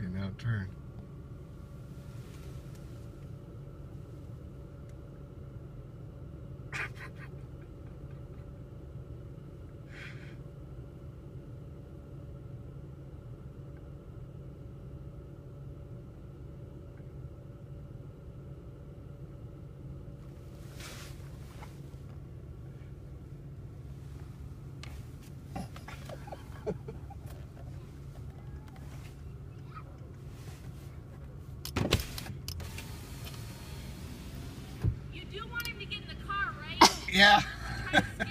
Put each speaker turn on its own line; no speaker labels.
Okay, now turn.
You do want him to get in the car, right?
Yeah.